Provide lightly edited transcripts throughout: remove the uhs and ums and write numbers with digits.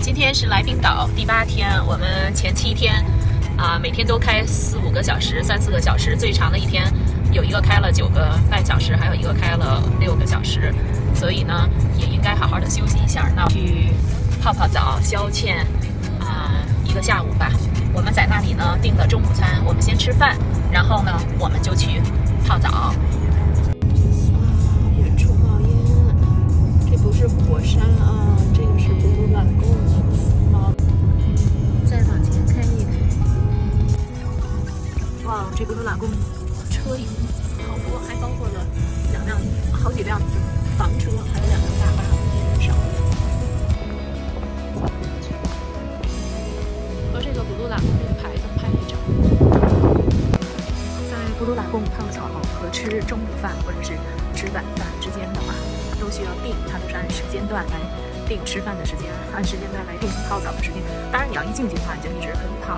今天是来冰岛第8天，我们前7天每天都开4、5个小时、3、4个小时，最长的一天有一个开了9个半小时，还有一个开了6个小时，所以呢也应该好好的休息一下。那去泡泡澡消遣1个下午吧。我们在那里呢订了中午餐，我们先吃饭，然后呢我们就去泡澡。远处冒烟，这不是火山啊，这个是布鲁兰宫。再往前开一开，哇，这布鲁兰宫车已经好多，还包括了好几辆房车，还有2辆大巴在路上。和这个布鲁兰宫这个牌子拍一张。在布鲁兰宫泡澡和吃中午饭或者是吃晚饭之间的话，都需要定，它都是按时间段来定吃饭的时间，按时间段来定泡澡的时间。当然，你要一进去的话，你就一直可以泡。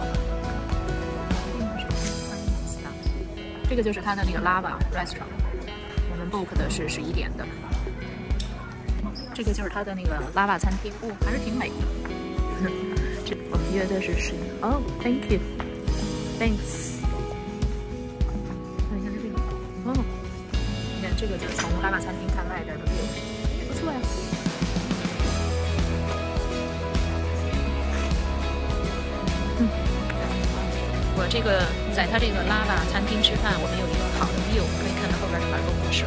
这个就是它的那个 Lava Restaurant， 我们 book 的是11点的。这个就是它的那个 Lava 餐厅，还是挺美的。这我们约的是哦 ，Thank you，Thanks。看一下这个，你看这个就是从 Lava 餐厅看外边的 view， 不错呀。我这个在它这个拉瓦餐厅吃饭，我们有一个好的 view， 可以看到后边的马龙水。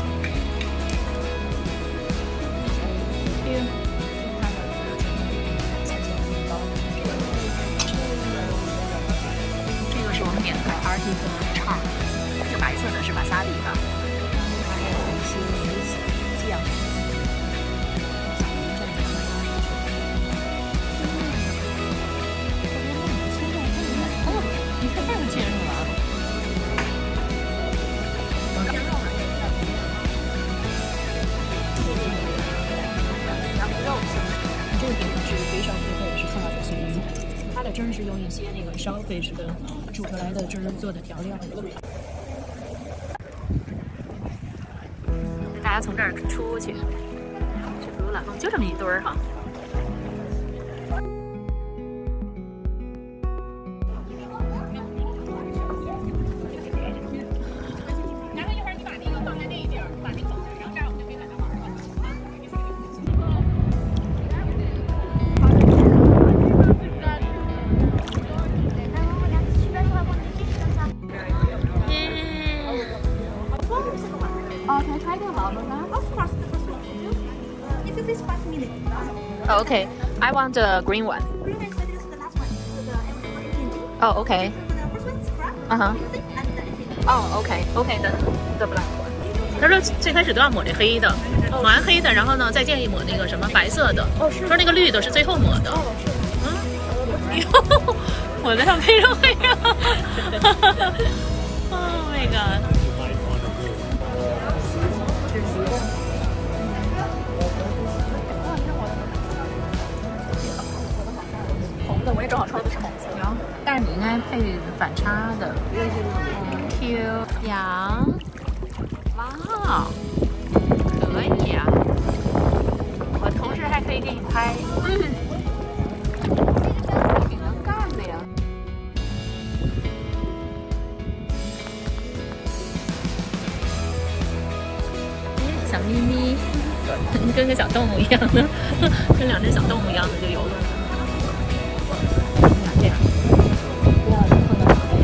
这个是我们点的 Arctic Char， 这个白色的是瓦萨比的，还有一些鱼子酱。这个点是非常不错的，是下的水鱼，它的汁儿是用一些那个烧沸式的煮出来的汁儿做的调料。大家从这儿出去，这布鲁兰宫就这么一堆儿哈。 Can I try the lava one? Of course, the first one. If it is 5 minutes. Oh, okay. I want the green one. Green one is the last one. This is the ending. Oh, okay. The first one is crab. Uh-huh. And the ending. Oh, okay. Okay, the black one. 他说最开始都要抹这黑的，抹完黑的，然后呢再建议抹那个什么白色的。哦，是。说那个绿的是最后抹的。哦，是。嗯。我在上配上黑上。Oh my god. 红的，我也正好穿的不是红色。羊，但是你应该配反差的。Thank you。羊，哇，可以呀！我同时还可以给你拍。挺能干的呀。小咪咪，跟个小动物一样的，跟2只小动物一样的就游了。这样，不要碰到海。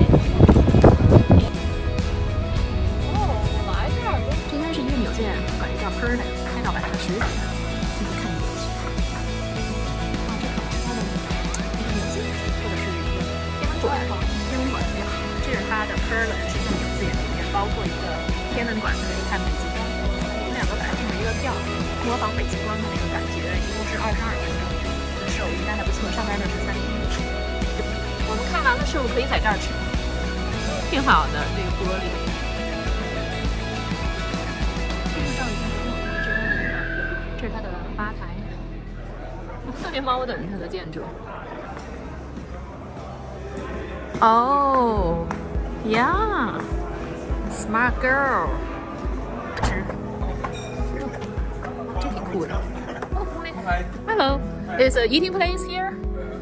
哦，来这儿。这应该是一个纽件，管这叫 Perna， 开到晚上10点，一直看进去。啊，这可能是它的一个纽件，或者是一个天文馆也好。这是它的 Perna， 是一个纽件，里面包括一个天文馆，可以看北极光。我们2个本来订了一个票，模仿北极光的那个感觉，一共是22分钟，手应该还不错。上边呢是3天。我们看完了是不是可以在这儿吃？挺好的，这个玻璃。这个照一下，这是它的吧台，特别 modern 它的建筑。哦 ，yeah， smart girl。这挺酷的。哦，Hello。 Is a eating place here？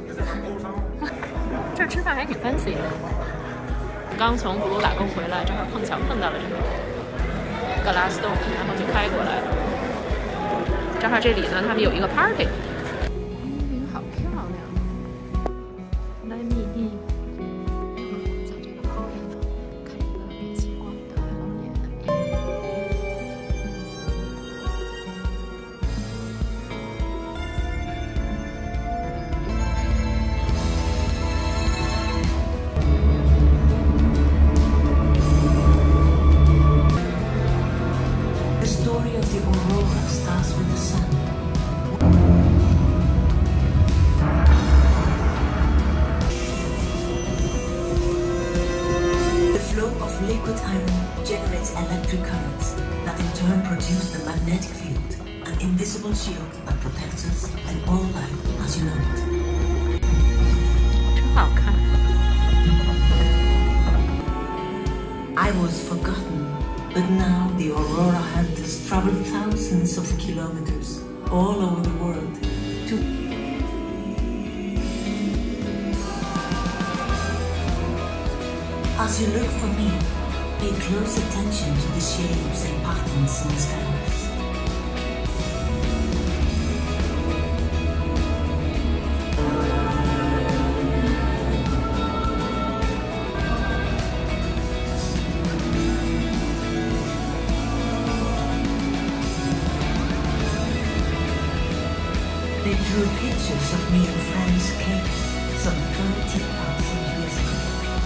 这儿吃饭还挺 fancy 的。刚从布鲁拉宫回来，正好碰巧碰到了这个Glass Dome， 然后就开过来了。正好这里呢，他们有一个 party。好漂亮 ！Let me in。在这个旁边看一个煤气光的龙眼。 Liquid iron generates electric currents that in turn produce the magnetic field, an invisible shield that protects us and all life as you know it. 真好看。 I was forgotten, but now the Aurora hunters travel thousands of kilometers all over the world to As you look for me, pay close attention to the shapes and patterns in the skies. They drew pictures of me and friends' cakes some 30,000 years ago.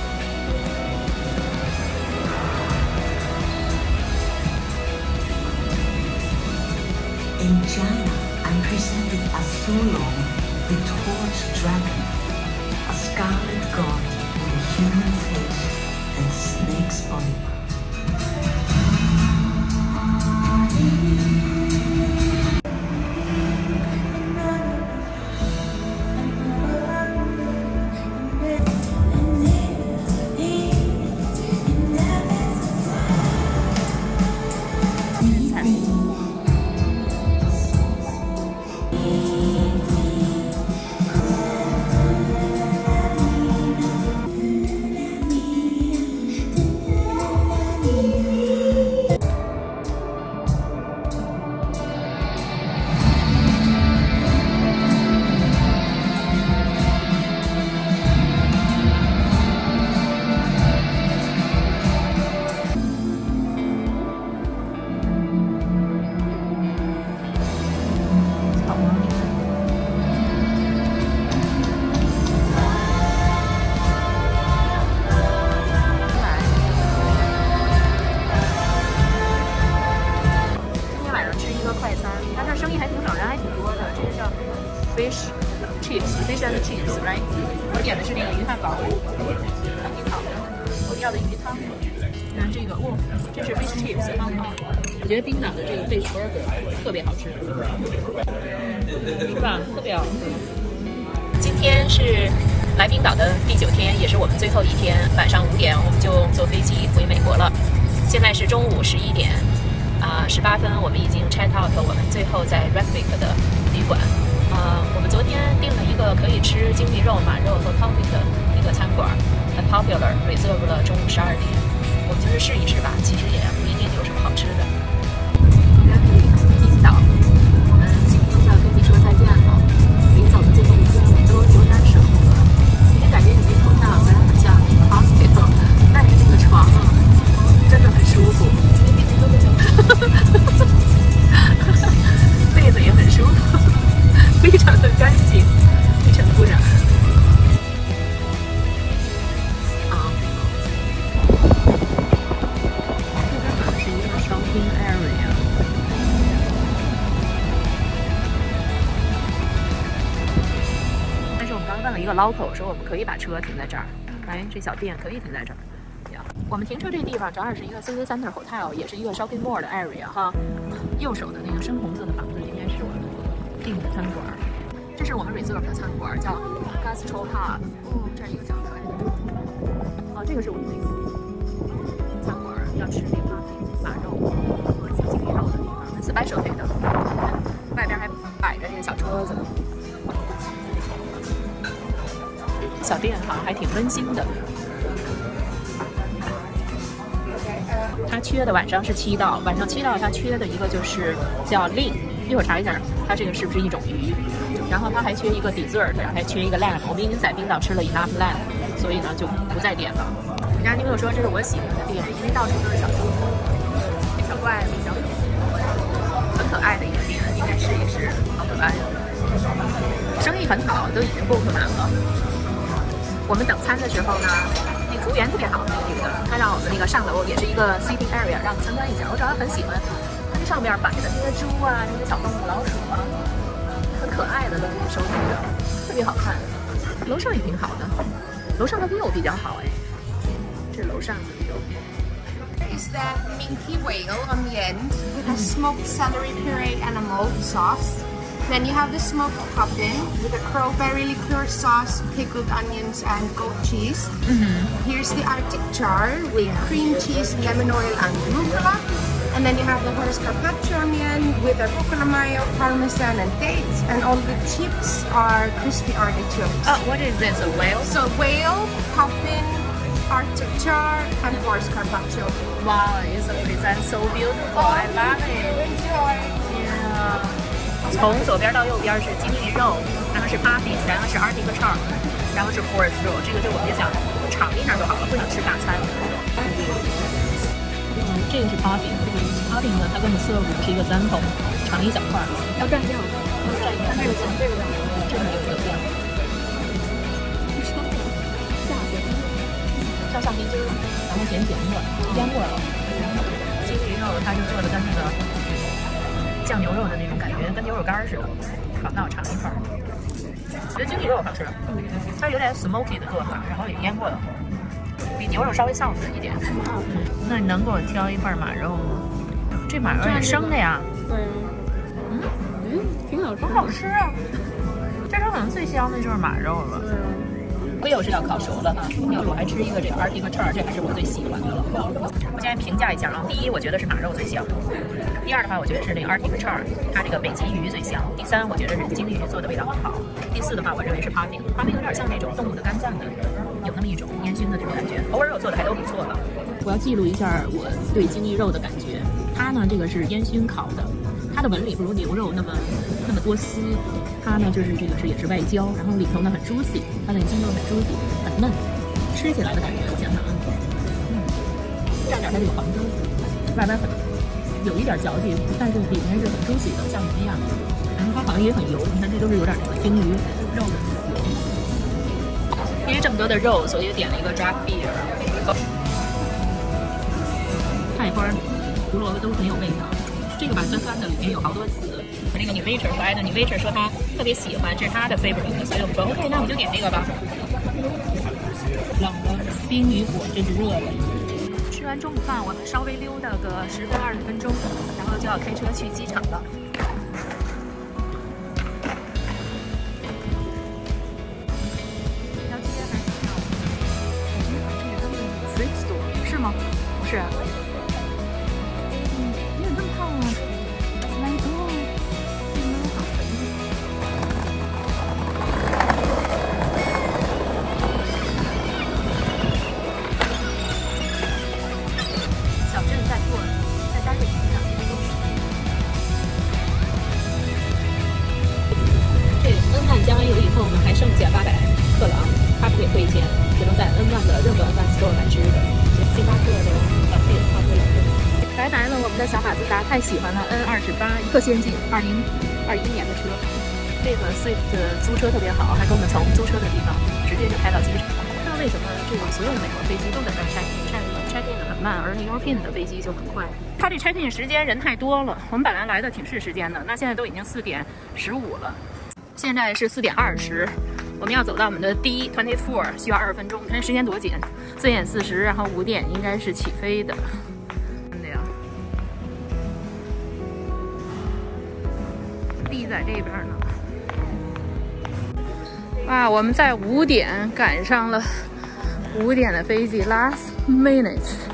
In China, I'm presented as Sulong, the torch dragon, a scarlet god with a human face and snake's body. Fish and chips, right？ 我点的是那个鱼汉堡，挺好的。我要的鱼汤。看这个，哇，这是 fish chips 汤啊。我觉得冰岛的这个 fish burger 特别好吃，是吧？特别好吃。今天是来冰岛的第9天，也是我们最后一天。晚上5点我们就坐飞机回美国了。现在是中午11点18分，我们已经 check out 我们最后在 Reykjavik 的旅馆。我们昨天订了一个可以吃精力肉、马肉和 coffee 的一个餐馆，很 popular， reserve 了中午12点。我们就是试一试吧，其实也不一定有什么好吃的。冰岛，我们今天就要跟你说再见了。临走的最后一天，我们都有点舍不得，因为感觉你这头像好像很像那个 hospital， 但是这个床啊，真的很舒服，被子也很舒服。非常的干净，一尘不染。这边可能是一个 shopping area。但是我们刚问了一个 local， 说我们可以把车停在这儿，哎，这小店可以停在这儿。我们停车这地方正好是一个 City Center Hotel， 也是一个 shopping mall 的 area 哈。右手的那个深红色的房子应该是我们订的餐馆。这是我们 reserve 的餐馆，叫 Gastro Hub。这儿有小可爱的。这个是我们那个餐馆，要吃那个马肉和鸡精力肉的地方 ，specialty 的。外边还摆着这个小桌子。 小店哈，还挺温馨的。它缺的晚上是7道，晚上7道它缺的一个就是叫 ling， 一会儿查一下它这个是不是一种鱼。然后它还缺一个 dessert， 还缺一个 lamb。我们已经在冰岛吃了 enough lamb， 所以呢就不再点了。人家女朋友说这是我喜欢的店，因为到处都是小动物、小怪物、小狗，很可爱的一个店，应该试一试，好可爱呀！生意很好，都已经 book 满了。我们等餐的时候呢，那个服务员特别好，那个女的，她让我们那个上楼，也是一个 sitting area， 让我们参观一下。我主要很喜欢它那上面摆的那些猪啊，那些小动物、老鼠啊。很可爱的都给你收集着，特别好看。楼上也挺好的，楼上的 view 比较好哎。这是楼上的 view。 Is that minky whale on the end with a smoked celery puree and a mold sauce. Then you have the smoked puffin with a crowberry liqueur sauce, pickled onions, and goat cheese. Here's the Arctic char with cream cheese, lemon oil, and rucola. And then you have the horse carpaccio on the end with a coconut mayo, parmesan, and dates. And all the chips are crispy artichokes. Oh, what is this? A whale? So whale, puffin, Arctic char, and horse carpaccio. Wow, it's a present so beautiful. I love it. Enjoy. Yeah. 从左边到右边是鲸鱼肉，然后是 puffin， 然后是 Arctic char， 然后是 horse 肉。这个就我们就想尝一下就好了，不想吃大餐。这个是 puffin 呢，它跟我们 serve 是一个3口，尝一小块，要蘸酱，要蘸一下。这个酱，这个有酱，像橡皮筋，然后咸咸的，腌过了。鲸鱼肉它就做的跟那个酱牛肉的那种感觉，跟牛肉干似的。好，那我尝一块。我觉得鲸鱼肉好吃，它有点 smoky 的做法，然后也腌过了。比牛肉稍微臊子一点。那你能给我挑一块马肉吗？这马肉也生的呀？ 对。挺好吃。很好吃啊！ 这时候可能最香的就是马肉了。whale是要烤熟了哈，要我还吃一个这个 Arctic char， 这还是我最喜欢的了。我现在评价一下啊，第一，我觉得是马肉最香；第二的话，我觉得是那个 Arctic char， 它这个北极鱼最香；第三，我觉得是鲸鱼做的味道很好；第四的话，我认为是 puffin 有点像那种动物的肝脏的，有那么一种烟熏的这种感觉。偶尔肉做的还都不错了。我要记录一下我对鲸鱼肉的感觉。它呢，这个是烟熏烤的，它的纹理不如牛肉那么多丝。它呢就是这个是也是外焦，然后里头呢很 juicy， 它的筋肉很 juicy， 很嫩，吃起来的感觉我想想啊，蘸点它这个黄豆，外边很有一点嚼劲，但是里面是很 juicy 的，像鱼一样。然后它好像也很油，你看这都是有点这个鲸鱼肉的油。因为这么多的肉，所以点了一个 draft beer。菜花、胡萝卜都很有味道。这个吧酸酸的，里面有好多籽。那个女 waiter 可爱的女 waiter 说她特别喜欢，这是她的 favorite， 所以我们说 OK， 那我们就点这个吧。冷的冰与火，这是热的。吃完中午饭，我们稍微溜达个10分20分钟，然后就要开车去机场了。这条街还挺漂亮的。这是他们的 fruit store 是吗？不是啊。你怎么这么胖啊？剩下800克朗，他不给退钱，只能在 N1 的任何 N1 store 买吃的。星巴克的小费也花不了。来来了，我们的小马自达太喜欢了 ，N28， 特先进，2021年的车。这个 Swift 租车特别好，还给我们从租车的地方直接就开到机场。不知道为什么这个所有的美国飞机都在这 check in 的很慢，而那 European 的飞机就很快。它这 check in 时间人太多了，我们本来来的挺是时间的，那现在都已经4点15了。现在是4点20，我们要走到我们的D24，需要20分钟。看时间多紧，4点40，然后5点应该是起飞的。真的呀，地在这边呢。哇，我们在5点赶上了5点的飞机 ，last minute。